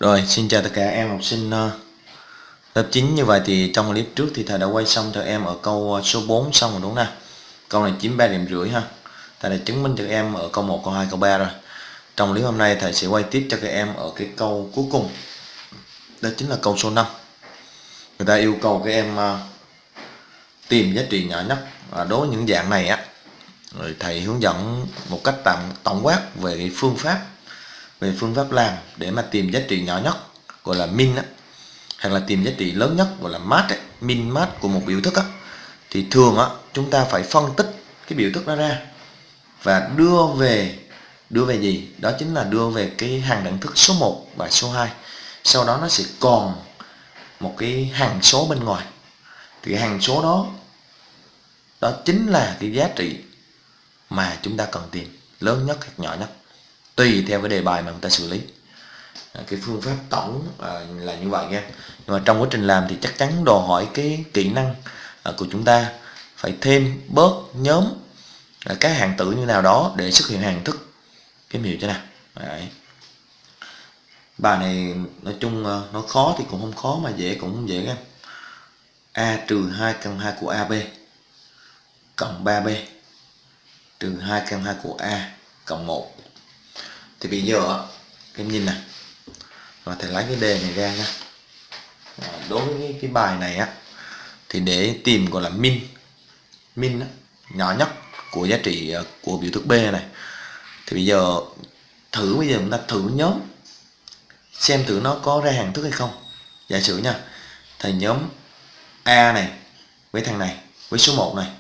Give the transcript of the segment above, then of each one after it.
Rồi, xin chào tất cả em học sinh lớp 9. Như vậy thì trong clip trước thì thầy đã quay xong cho em ở câu số 4 xong rồi đúng không nào? Câu này chiếm 3,5 điểm ha. Thầy đã chứng minh cho em ở câu 1, câu 2, câu 3 rồi. Trong clip hôm nay thầy sẽ quay tiếp cho các em ở cái câu cuối cùng. Đó chính là câu số 5. Người ta yêu cầu các em tìm giá trị nhỏ nhất. Đối với những dạng này á, rồi thầy hướng dẫn một cách tổng quát về cái phương pháp làm để mà tìm giá trị nhỏ nhất, gọi là min á, hoặc là tìm giá trị lớn nhất, gọi là max ấy, min max của một biểu thức á. Thì thường á chúng ta phải phân tích cái biểu thức đó ra và đưa về gì? Đó chính là đưa về cái hàng đẳng thức số 1 và số 2. Sau đó nó sẽ còn một cái hằng số bên ngoài. Thì cái hằng số đó chính là cái giá trị mà chúng ta cần tìm, lớn nhất hoặc nhỏ nhất, tùy theo cái đề bài mà người ta xử lý. Cái phương pháp tổng là như vậy nha. Nhưng mà trong quá trình làm thì chắc chắn đòi hỏi cái kỹ năng của chúng ta phải thêm bớt nhóm các hạng tử như nào đó để xuất hiện hàng thức. Cái hiểu chưa nào? Đấy. Bài này nói chung nó khó thì cũng không khó mà dễ cũng không dễ em. A trừ 2 căn 2 của AB cộng 3B trừ 2 căn 2 của A cộng 1. Thì bây giờ em nhìn nè, và thầy lấy cái đề này ra nha. Đối với cái bài này á thì để tìm gọi là min á, nhỏ nhất của giá trị của biểu thức B này, thì bây giờ chúng ta thử nhóm xem thử nó có ra hàng thức hay không. Giả sử nha, thầy nhóm A này với thằng này với số 1 này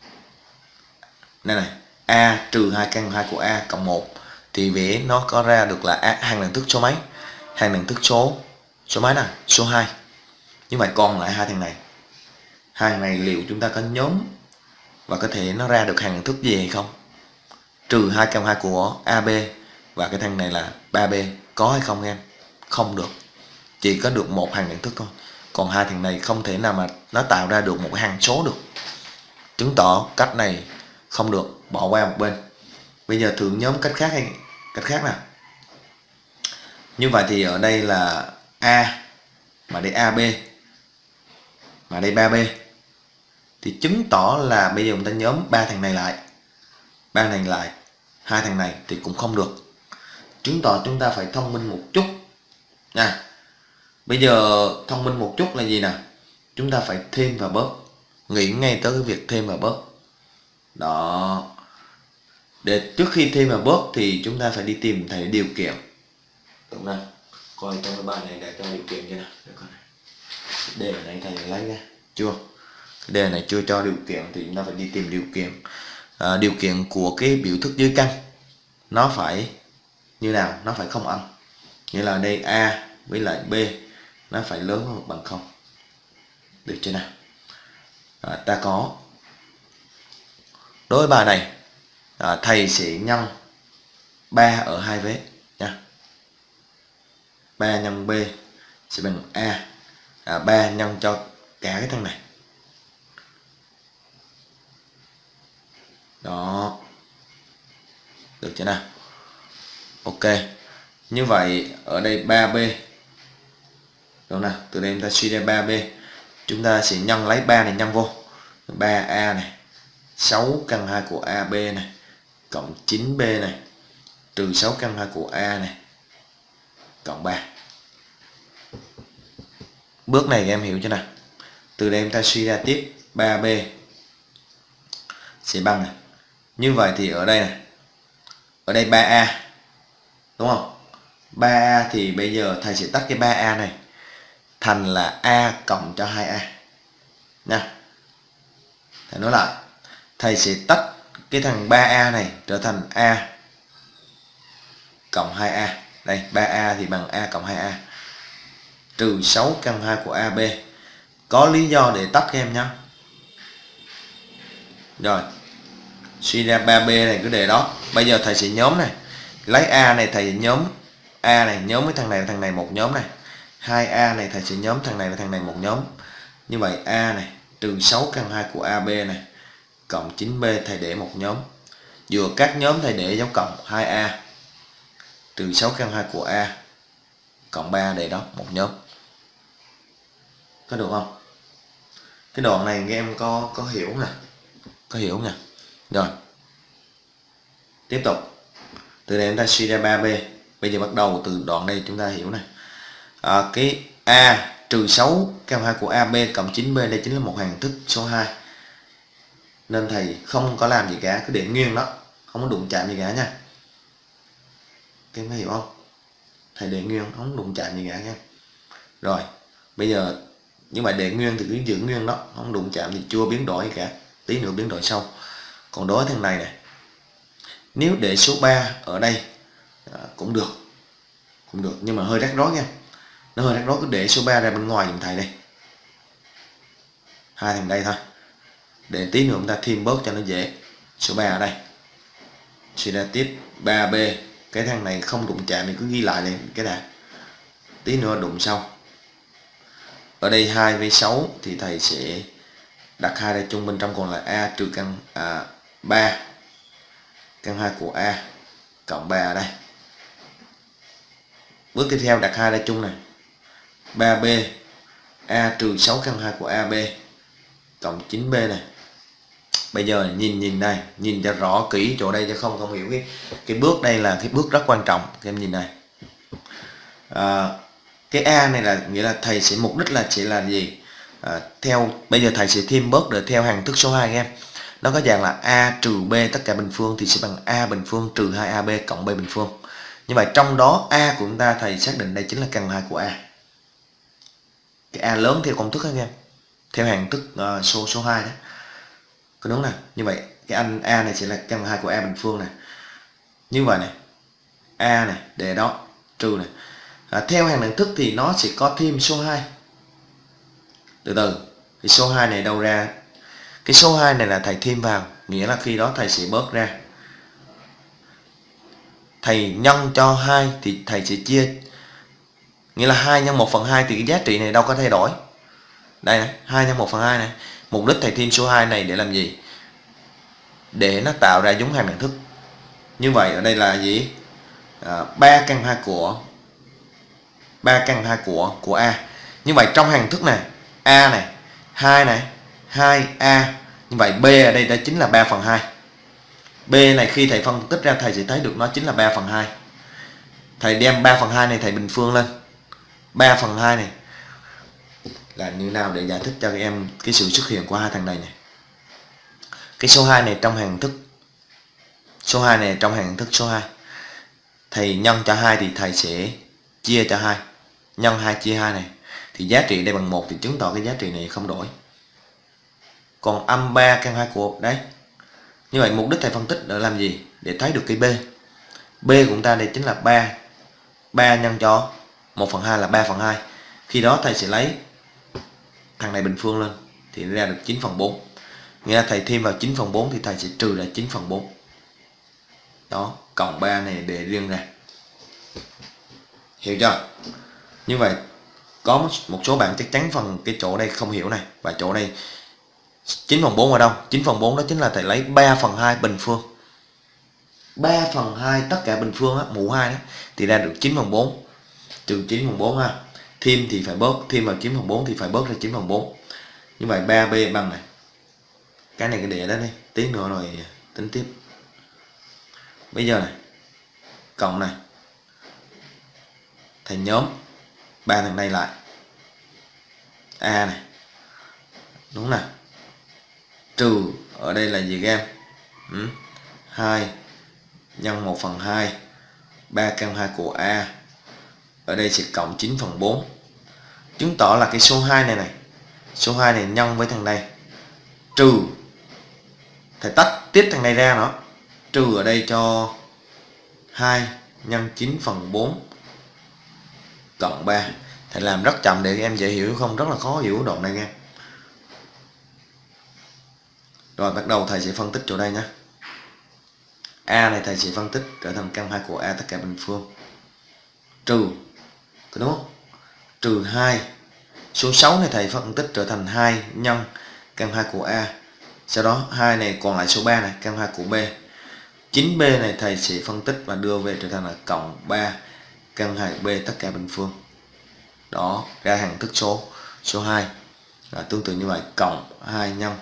này A trừ 2 căn 2 của A cộng 1 thì vẽ nó có ra được là hàng đẳng thức số mấy? Hàng đẳng thức số mấy nào? Số 2. Như vậy còn lại hai thằng này liệu chúng ta có nhóm và có thể nó ra được hàng đẳng thức gì hay không? Trừ 2 căn 2 của AB và cái thằng này là 3B có hay không em? Không được. Chỉ có được một hàng đẳng thức thôi. Còn hai thằng này không thể nào mà nó tạo ra được một cái hằng số được. Chứng tỏ cách này không được, bỏ qua một bên. Bây giờ thử nhóm cách khác nào. Như vậy thì ở đây là A mà đây AB mà đây 3B thì chứng tỏ là bây giờ chúng ta nhóm ba thằng này lại, hai thằng này thì cũng không được. Chứng tỏ chúng ta phải thông minh một chút nha. Bây giờ thông minh một chút là gì nè? Chúng ta phải thêm và bớt. Nghĩ ngay tới cái việc thêm và bớt. Đó. Để trước khi thêm và bớt thì chúng ta phải đi tìm thầy điều kiện. Đúng không? Coi trong cái bài này đã cho điều kiện chưa nào? Đề này thầy lấy ra chưa? Cái đề này chưa cho điều kiện thì chúng ta phải đi tìm điều kiện. Điều kiện của cái biểu thức dưới căn nó phải như nào? Nó phải không âm. Nghĩa là đây A với lại B nó phải lớn hơn hoặc bằng 0. Được chưa nào? Ta có đối với bài này thầy sẽ nhân 3 ở hai vế nha. 3 nhân B sẽ bằng A. 3 nhân cho cả cái thằng này. Đó. Được chưa nào? Ok. Như vậy ở đây 3B. Đúng nào? Từ đây chúng ta suy ra 3B. Chúng ta sẽ nhân lấy 3 này nhân vô. 3A này. 6 căn 2 của AB này. Cộng 9B này. Trừ 6 căn 2 của A này. Cộng 3. Bước này em hiểu chưa nào? Từ đây chúng ta suy ra tiếp 3B sẽ bằng này. Như vậy thì ở đây này. Ở đây 3A. Đúng không? 3A thì bây giờ thầy sẽ tách cái 3A này thành là A cộng cho 2A. Nha. Thầy nói lại. Thầy sẽ tách cái thằng 3A này trở thành A cộng 2A. Đây 3A thì bằng A cộng 2A. Trừ 6 căn 2 của AB. Có lý do để tách các em nhé. Rồi. Suy ra 3B này cứ để đó. Bây giờ thầy sẽ nhóm này. Lấy A này thầy nhóm A này nhóm với thằng này một nhóm này. 2A này thầy sẽ nhóm thằng này và thằng này một nhóm. Như vậy A này trừ 6 căn 2 của AB này cộng 9B thầy để một nhóm. Vừa các nhóm thầy để dấu cộng 2A trừ 6 căn 2 của A cộng 3 để đó một nhóm. Có được không? Cái đoạn này các em có hiểu nè, có hiểu nè. Rồi tiếp tục, từ đây chúng ta suy ra 3b. Bây giờ bắt đầu từ đoạn đây chúng ta hiểu này. Cái a trừ 6 căn 2 của ab cộng 9b, đây chính là một hàng thức số 2, nên thầy không có làm gì cả, cứ để nguyên đó, không có đụng chạm gì cả nha. Các em có hiểu không? Thầy để nguyên, không đụng chạm gì cả nha. Rồi bây giờ nhưng mà để nguyên thì cứ giữ nguyên đó, không đụng chạm thì chưa biến đổi gì cả, tí nữa biến đổi sau. Còn đối với thằng này này, nếu để số 3 ở đây cũng được, nhưng mà hơi rắc rối nha, nó hơi rắc rối. Cứ để số 3 ra bên ngoài giùm thầy đây, hai thằng đây thôi, để tí nữa chúng ta thêm bớt cho nó dễ. Số 3 ở đây, suy ra tiếp 3b, cái thằng này không đụng chạm thì cứ ghi lại đây cái đã, tí nữa đụng sau. Ở đây 2 với 6 thì thầy sẽ đặt 2 ra chung, bên trong còn là a trừ căn 3 căn 2 của a cộng 3 ở đây. Bước tiếp theo đặt 2 ra chung này, 3b a trừ 6 căn 2 của ab cộng 9b này. Bây giờ nhìn đây, nhìn cho rõ kỹ chỗ đây, chứ không hiểu cái bước đây là cái bước rất quan trọng. Các em nhìn này, cái a này là nghĩa là thầy sẽ mục đích là chỉ là gì, theo bây giờ thầy sẽ thêm bớt để theo hàng thức số 2 em. Nó có dạng là a trừ b tất cả bình phương thì sẽ bằng a bình phương trừ 2ab cộng b bình phương. Như vậy trong đó a của chúng ta thầy xác định đây chính là căn 2 của a. Cái a lớn theo công thức các em, theo hàng thức số 2 đó. Có đúng nè. Như vậy cái anh a này sẽ là căn 2 của a bình phương này. Như vậy này, a này để đó trừ này. Theo hàng đẳng thức thì nó sẽ có thêm số 2. Từ từ, cái số 2 này đâu ra? Cái số 2 này là thầy thêm vào, nghĩa là khi đó thầy sẽ bớt ra. Thầy nhân cho 2 thì thầy sẽ chia, nghĩa là 2 nhân 1/2 thì cái giá trị này đâu có thay đổi. Đây này, 2 nhân 1/2 này. Mục đích thầy thêm số 2 này để làm gì? Để nó tạo ra giống hàng đẳng thức. Như vậy ở đây là gì? 3 căn 2 của a. Như vậy trong hàng thức này, a này, 2 này, 2a. Như vậy b ở đây đã chính là 3/2. B này khi thầy phân tích ra thầy sẽ thấy được nó chính là 3/2. Thầy đem 3/2 này thầy bình phương lên. 3/2 này là như nào để giải thích cho các em cái sự xuất hiện của hai thằng này này. Cái số 2 này trong hàng thức, số 2 này trong hàng thức số 2. Thầy nhân cho 2 thì thầy sẽ chia cho 2. Nhân 2 chia 2 này thì giá trị đây bằng 1 thì chứng tỏ cái giá trị này không đổi. Còn âm 3 căn 2 của đấy. Như vậy mục đích thầy phân tích để làm gì? Để thấy được cái b. B của chúng ta đây chính là 3. 3 nhân cho 1/2 là 3/2. Khi đó thầy sẽ lấy thằng này bình phương lên thì ra được 9/4. Nghĩa là thầy thêm vào 9/4 thì thầy sẽ trừ ra 9/4. Đó, cộng 3 này để riêng ra. Hiểu chưa? Như vậy có một số bạn chắc chắn phần cái chỗ đây không hiểu này. Và chỗ đây 9/4 ở đâu? 9/4 đó chính là thầy lấy 3/2 bình phương. 3/2 tất cả bình phương á, mũ 2 đó thì ra được 9/4. Trừ 9/4 ha. Thêm thì phải bớt, thêm vào 9/4 thì phải bớt ra 9/4. Như vậy 3b bằng này. Cái này cái để đó đi, tí nữa rồi tính tiếp. Bây giờ này, cộng này, thầy nhóm ba thằng này lại, a này, đúng nè, trừ ở đây là gì các em? 2 nhân 1/2 3 căn 2 của a, ở đây sẽ cộng 9/4, chứng tỏ là cái số 2 này này, số 2 này nhân với thằng này, trừ, thầy tách tiếp thằng này ra nữa, trừ ở đây cho 2 nhân 9/4 cộng 3. Thầy làm rất chậm để các em dễ hiểu, không rất là khó hiểu đoạn này nha. Rồi bắt đầu thầy sẽ phân tích chỗ đây nhé. A này thầy sẽ phân tích trở thành căn 2 của a tất cả bình phương, trừ, đúng không? Trừ 2. Số 6 này thầy phân tích trở thành 2 nhân căn 2 của a. Sau đó 2 này còn lại số 3 này, căn 2 của b. 9b này thầy sẽ phân tích và đưa về trở thành là cộng 3 căn 2b tất cả bình phương. đó, ra hàng thức số 2. Tương tự như vậy, cộng 2 nhân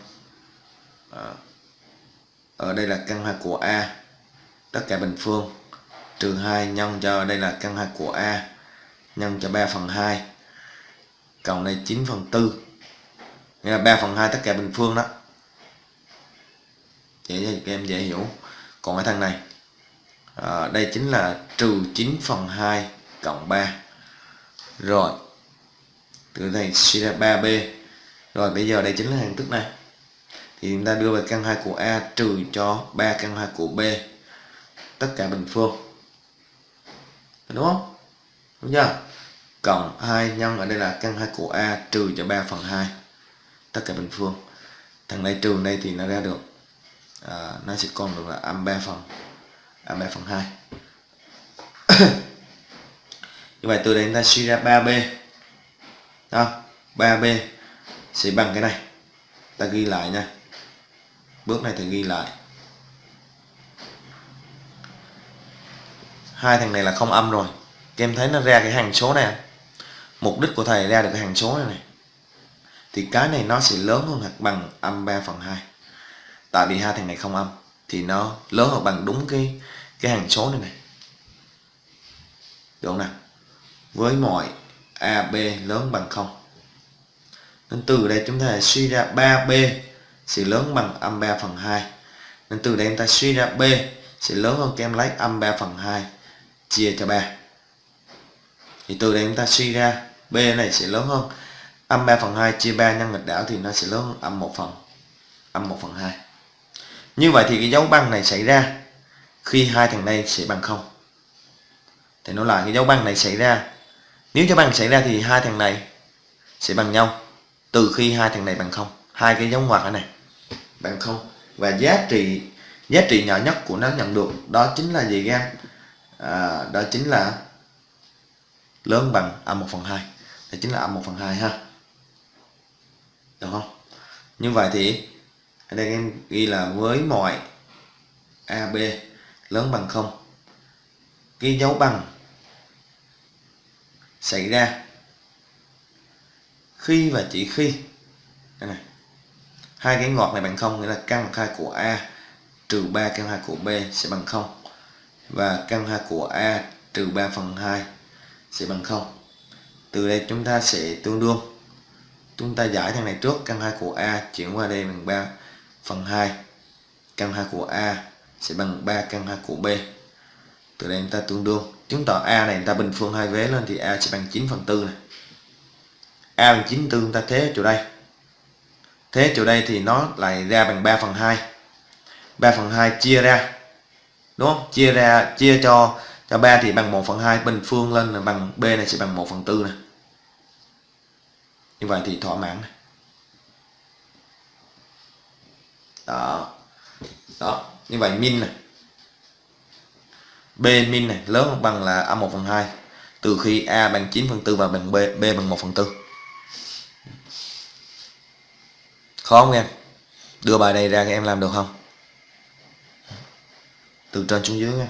ở đây là căn 2 của A tất cả bình phương, trừ 2 nhân cho đây là căn 2 của A nhân cho 3/2, cộng đây 9/4, nghĩa là 3/2 tất cả bình phương đó. Dễ cho em dễ hiểu. Còn cái thằng này đây chính là trừ 9/2 cộng 3. Rồi từ này suy ra 3b. Rồi bây giờ đây chính là hàng thức này, thì chúng ta đưa về căn 2 của A trừ cho 3 căn 2 của B tất cả bình phương, đúng không? Đúng chưa? Cộng 2 nhân ở đây là căn 2 của A trừ cho 3/2 tất cả bình phương. Thằng này trừ đây thì nó ra được nó sẽ còn được là âm 3/2. Như vậy từ đây chúng ta suy ra 3b đó, 3b sẽ bằng cái này. Ta ghi lại nha, bước này thì ghi lại. Hai thằng này là không âm rồi, các em thấy nó ra cái hằng số này. Mục đích của thầy ra được cái hằng số này thì cái này nó sẽ lớn hơn hoặc bằng âm 3/2. Tại vì hai thằng này không âm thì nó lớn hoặc bằng đúng cái hằng số này. Được không nào? Với mọi AB lớn bằng 0. Nên từ đây chúng ta suy ra 3B sẽ lớn bằng âm 3/2. Nên từ đây chúng ta suy ra B sẽ lớn hơn, các em lấy âm 3/2 chia cho 3. Thì từ đây chúng ta suy ra B này sẽ lớn hơn âm 3/2 chia 3 nhân nghịch đảo thì nó sẽ lớn hơn âm 1/2. Như vậy thì cái dấu bằng này xảy ra khi hai thằng này sẽ bằng 0. Thì nó là cái dấu bằng này xảy ra. Nếu dấu bằng xảy ra thì hai thằng này sẽ bằng nhau từ khi hai thằng này bằng 0. Hai cái dấu ngoặc này bằng 0. Và giá trị nhỏ nhất của nó nhận được đó chính là gì các em? Đó chính là lớn bằng âm 1/2. Đó chính là âm 1/2 ha. Được không? Như vậy thì ở đây em ghi là với mọi AB lớn bằng 0, cái dấu bằng xảy ra khi và chỉ khi đây này, hai cái ngoặc này bằng 0, nghĩa là căn 2 của A trừ 3 căn 2 của B sẽ bằng 0 và căn 2 của A trừ 3/2 sẽ bằng 0. Từ đây chúng ta sẽ tương đương, chúng ta giải thằng này trước, căn 2 của A chuyển qua đây bằng 3/2, căn 2 của A sẽ bằng 3 căn 2 của B. Từ đây chúng ta tương đương, chứng tỏ A này chúng ta bình phương hai vế lên thì A sẽ bằng 9/4 này. A bằng 9/4 chúng ta thế ở chỗ đây. Thế ở chỗ đây thì nó lại ra bằng 3/2. 3/2 chia ra, đúng không? Chia cho 3 thì bằng 1/2, bình phương lên là bằng B này sẽ bằng 1/4 này. Như vậy thì thỏa mãn này. Đó, như vậy min này, B min này lớn hoặc bằng là âm 1/2 từ khi A bằng 9/4 và bằng B bằng 1/4. Khó không em? Đưa bài này ra các em làm được không? Từ trên xuống dưới nha.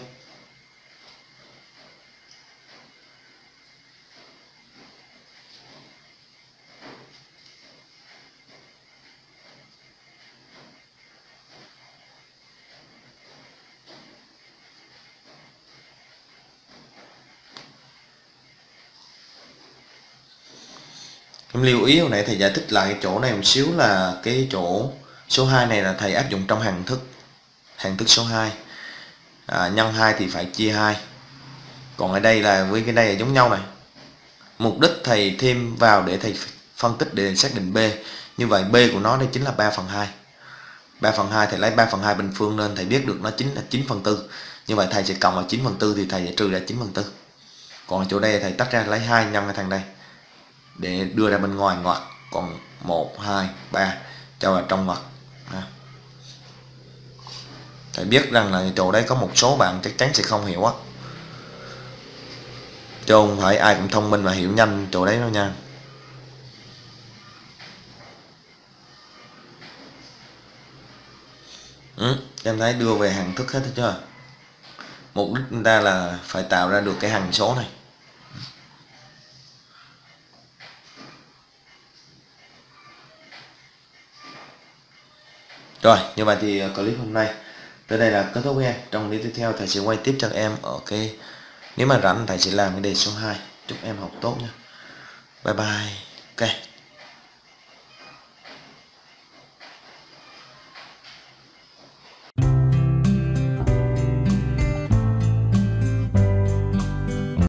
Em lưu ý hồi nãy thầy giải thích lại cái chỗ này một xíu là cái chỗ số 2 này là thầy áp dụng trong hàng thức số 2. Nhân 2 thì phải chia 2. Còn ở đây là với cái đây là giống nhau này. Mục đích thầy thêm vào để thầy phân tích để xác định B. Như vậy B của nó đây chính là 3/2. 3/2 thầy lấy 3/2 bình phương nên thầy biết được nó chính là 9/4. Như vậy thầy sẽ cộng vào 9/4 thì thầy sẽ trừ ra 9/4. Còn chỗ đây thầy tách ra lấy 2 nhân cái thằng đây để đưa ra bên ngoài ngoặc, còn 1, 2, 3 cho vào trong ngoặc. Thầy biết rằng là chỗ đấy có một số bạn chắc chắn sẽ không hiểu á, chứ không phải ai cũng thông minh và hiểu nhanh chỗ đấy đâu nha. Em thấy đưa về hàng thức hết chưa? Mục đích chúng ta là phải tạo ra được cái hằng số này. Rồi, như vậy thì clip hôm nay tới đây là kết thúc em. Trong clip tiếp theo thầy sẽ quay tiếp cho em ở cái, nếu mà rảnh thầy sẽ làm cái đề số 2. Chúc em học tốt nha. Bye bye. Ok.